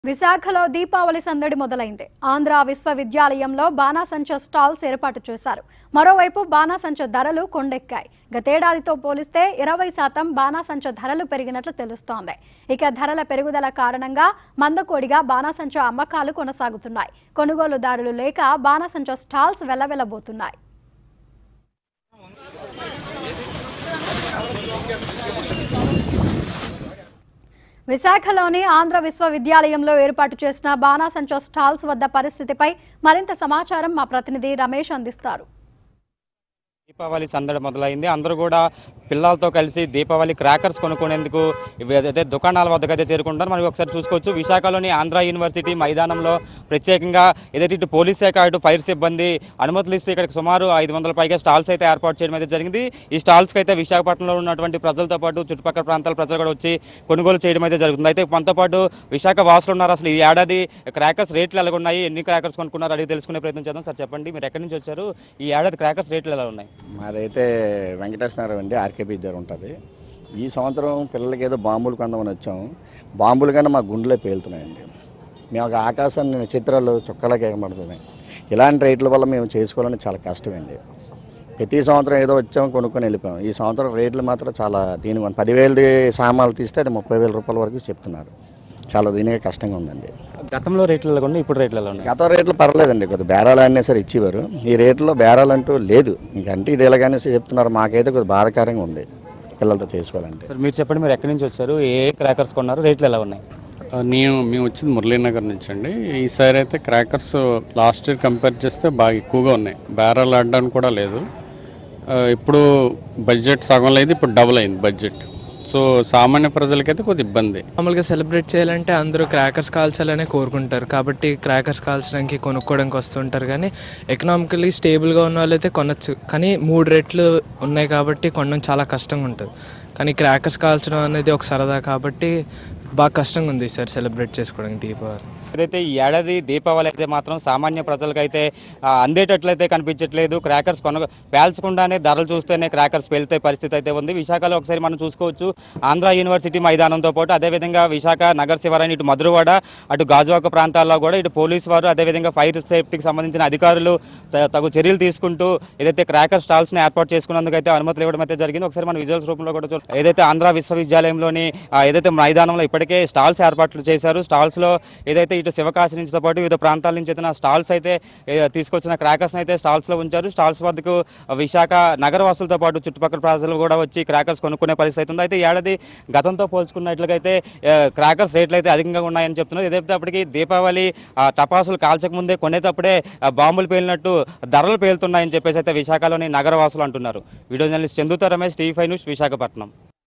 విశాఖలో దీపావళి సందడి మొదలైంది. ఆంధ్ర విశ్వవిద్యాలయంలో బాణాసంచ స్టాల్స్ ఏర్పాటు చేశారు. మరోవైపు బాణాసంచ ధరలు కొండెక్కాయి. గతేడాదితో పోలిస్తే 20% బాణాసంచ ధరలు పెరిగినట్లు తెలుస్తోంది. ఇక ధరల పెరుగుదల కారణంగా మందకోడిగా బాణాసంచ అమ్మకాలు కొనసాగుతున్నాయి. కొనుగోలుదారులు లేక బాణాసంచ స్టాల్స్ వెల్లవెల్లబోతున్నాయి. విశాఖలోని ఆంధ్ర విశ్వవిద్యాలయంలో ఏర్పాటు చేసిన బాణాసంచ స్టాల్స్ వద్ద పరిస్థితిపై మరింత సమాచారం మా ప్రతినిధి రమేష్ అందిస్తారు. దీపావళి సందడి మొదలైంది. అందరూ కూడా పిల్లలతో కలిసి దీపావళి క్రాకర్స్ కొనుక్కునేందుకు ఏదైతే దుకాణాల వద్దకైతే చేరుకుంటారు. మనం ఒకసారి చూసుకోవచ్చు. విశాఖలోని ఆంధ్ర యూనివర్సిటీ మైదానంలో ప్రత్యేకంగా ఏదైతే ఇటు పోలీస్ శాఖ ఇటు ఫైర్ సిబ్బంది అనుమతులు ఇస్తే ఇక్కడికి సుమారు 500 పైగా స్టాల్స్ అయితే ఏర్పాటు చేయడం అయితే జరిగింది. ఈ స్టాల్స్కి అయితే విశాఖపట్నంలో ఉన్నటువంటి ప్రజలతో పాటు చుట్టుపక్కల ప్రాంతాల ప్రజలు కూడా వచ్చి కొనుగోలు చేయడం అయితే జరుగుతుంది. అయితే మనతో పాటు విశాఖ వాసులు ఉన్నారు. అసలు ఈ ఏడాది క్రాకర్స్ రేట్లు ఎలా ఉన్నాయి, ఎన్ని క్రాకర్స్ కొనుక్కున్నారు అడిగి తెలుసుకునే ప్రయత్నం చేద్దాం. సార్ చెప్పండి, మీరు ఎక్కడి నుంచి వచ్చారు? ఈ ఏడాది క్రాకర్స్ రేట్లు ఎలా ఉన్నాయి? మాదైతే వెంకటేశ్వర అండి, ఆర్కేపీ దగ్గర ఉంటుంది. ఈ సంవత్సరం పిల్లలకి ఏదో బాంబులు కొందామని వచ్చాము. బాంబులు కన్నా మా గుండెలే పేలుతున్నాయండి. మేము ఒక ఆకాశాన్ని చిత్రాలు చుక్కలకి ఎగబడుతున్నాయి. ఇలాంటి రేట్ల వల్ల మేము చేసుకోవాలని చాలా కష్టమండి. ప్రతి సంవత్సరం ఏదో వచ్చాము, కొనుక్కొని వెళ్ళిపోయాం. ఈ సంవత్సరం రేట్లు మాత్రం చాలా దీని 10,000 సామాన్లు తీస్తే అది 30,000 రూపాయల వరకు చెప్తున్నారు. చాలా దీనిగా కష్టంగా ఉందండి. గతంలో రేట్లు ఎలా ఉన్నాయి, ఇప్పుడు రేట్లు ఎలా ఉన్నాయి? గత రేట్లు పర్లేదండి, కొద్దిగా బేరాలు అన్నీ సరే ఇచ్చేవారు. ఈ రేట్లో బేరాలు అంటూ లేదు. ఇంకంటే ఇది ఎలాగనే చెప్తున్నారు. మాకైతే కొద్దిగా బాధాకరంగా ఉంది పిల్లలతో చేసుకోవాలంటే. సార్ మీరు చెప్పండి, మీరు ఎక్కడి నుంచి వచ్చారు, ఏ క్రాకర్స్ కొన్నారు, రేట్లు ఎలా ఉన్నాయి? మేము వచ్చింది మురళీనగర్ నుంచి అండి. ఈసారి అయితే క్రాకర్స్ లాస్ట్ ఇయర్ కంపేర్ చేస్తే బాగా ఎక్కువగా ఉన్నాయి. బేరాలు ఆడడానికి కూడా లేదు. ఇప్పుడు బడ్జెట్ సగం లేదు, ఇప్పుడు డబుల్ అయింది బడ్జెట్. సో సామాన్య ప్రజలకైతే కొద్ది ఇబ్బంది. మామూలుగా సెలబ్రేట్ చేయాలంటే అందరూ క్రాకర్స్ కాల్చాలనే కోరుకుంటారు. కాబట్టి క్రాకర్స్ కాల్చడానికి కొనుక్కోవడానికి వస్తుంటారు. కానీ ఎకనామికలీ స్టేబుల్గా ఉన్న వాళ్ళైతే కొనొచ్చు. కానీ 3 రేట్లు ఉన్నాయి కాబట్టి కొనడం చాలా కష్టంగా ఉంటుంది. కానీ క్రాకర్స్ కాల్చడం అనేది ఒక సరదా కాబట్టి బాగా కష్టంగా ఉంది సార్ సెలబ్రేట్ చేసుకోవడానికి దీపావళి. ఏదైతే ఈ ఏడాది దీపావళి అయితే మాత్రం సామాన్య ప్రజలకైతే అందేటట్లయితే కనిపించట్లేదు. క్రాకర్స్ పేల్చకుండానే ధరలు చూస్తేనే క్రాకర్స్ పేలితే పరిస్థితి అయితే ఉంది. విశాఖలో ఒకసారి మనం చూసుకోవచ్చు. ఆంధ్ర యూనివర్సిటీ మైదానంతో పాటు అదేవిధంగా విశాఖ నగర శివారాన్ని ఇటు మధురవాడ అటు గాజువాక ప్రాంతాల్లో కూడా ఇటు పోలీసు వారు అదేవిధంగా ఫైర్ సేఫ్టీకి సంబంధించిన అధికారులు తగు చర్యలు తీసుకుంటూ ఏదైతే క్రాకర్ స్టాల్స్ని ఏర్పాటు చేసుకున్నందుకు అయితే అనుమతులు ఇవ్వడం అయితే జరిగింది. ఒకసారి మన విజువల్స్ రూపంలో కూడా ఏదైతే ఆంధ్ర విశ్వవిద్యాలయంలోని ఏదైతే మైదానంలో ఇప్పటికే స్టాల్స్ ఏర్పాట్లు చేశారు. స్టాల్స్లో ఏదైతే ఇటు శివకాశి నుంచితో పాటు వివిధ ప్రాంతాల నుంచి అయితే స్టాల్స్ అయితే తీసుకొచ్చిన క్రాకర్స్ అయితే స్టాల్స్లో ఉంచారు. స్టాల్స్ వద్దకు విశాఖ నగరవాసులతో పాటు చుట్టుపక్కల ప్రజలు కూడా వచ్చి క్రాకర్స్ కొనుక్కునే పరిస్థితి ఉంది. అయితే ఏడాది గతంతో పోల్చుకున్నట్లయితే క్రాకర్స్ రేట్లు అయితే అధికంగా ఉన్నాయని చెప్తున్నారు. ఏదైతే అప్పటికి దీపావళి టపాసులు కాల్చకముందే కొనేటప్పుడే బాంబులు పేలినట్టు ధరలు పేలుతున్నాయని చెప్పేసి అయితే విశాఖలోని నగరవాసులు అంటున్నారు. వీడియో జర్నలిస్ట్ చందుతో రమేష్, TV5 న్యూస్, విశాఖపట్నం.